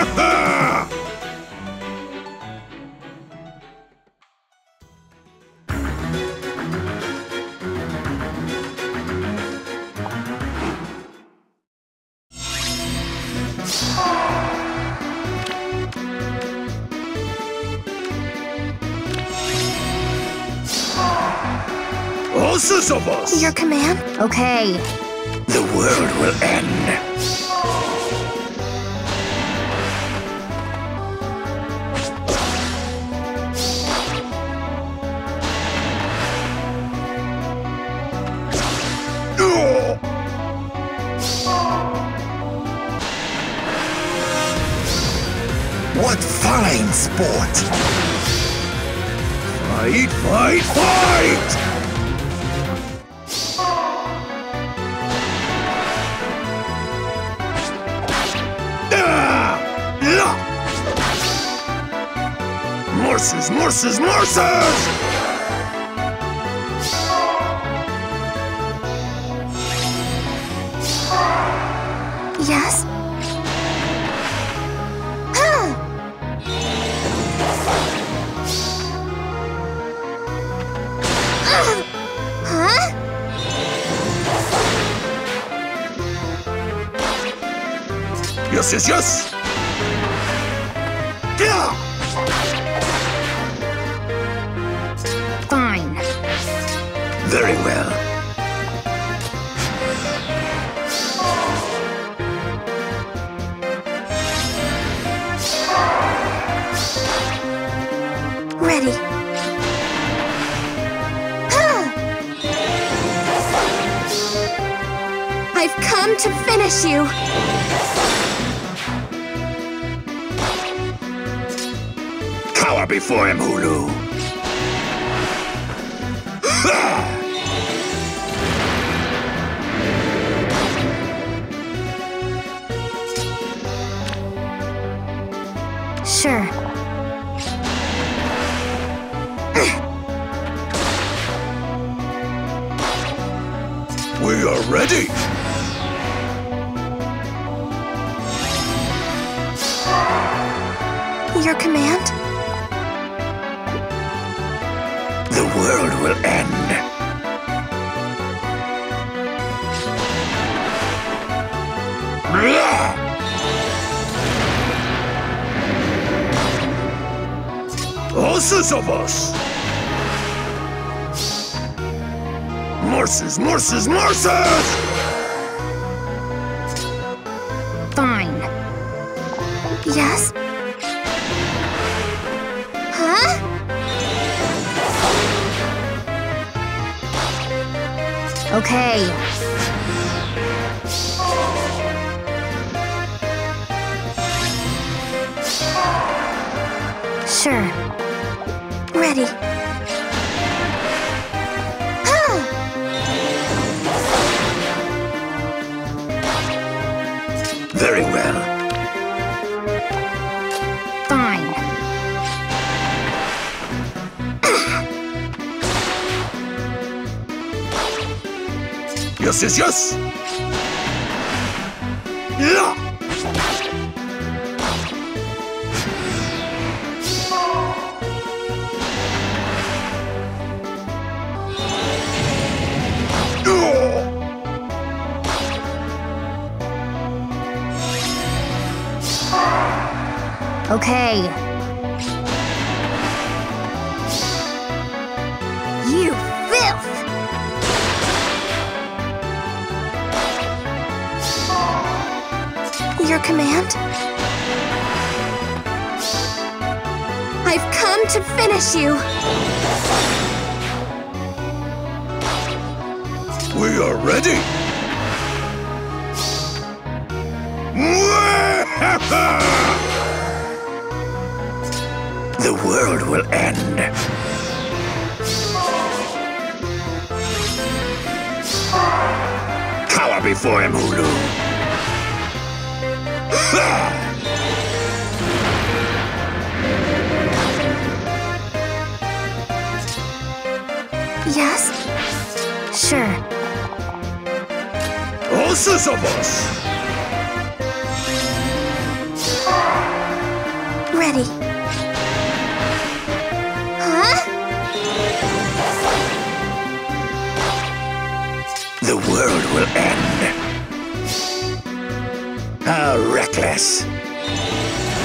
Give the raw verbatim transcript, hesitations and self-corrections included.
Horses of us! Your command? Okay. The world will end. What fine sport! Fight, fight, fight! Morses, morses, morses! Yes? Huh? Yes, yes, yes! Yeah! Fine. Very well. Ready. I've come to finish you. Cower before him, Hulu. Sure. We are ready. Your command? The world will end. Horses of us! Morses, morses, morses! Fine. Yes? Huh? Okay. Sure. Ready. Very well. Fine. Yes, yes, yes! Yeah! Okay. You filth! Your command? I've come to finish you! We are ready! The world will end. Cower before him, Hulu. Yes? Sure. Horses of us! ready. Huh? The world will end. How reckless.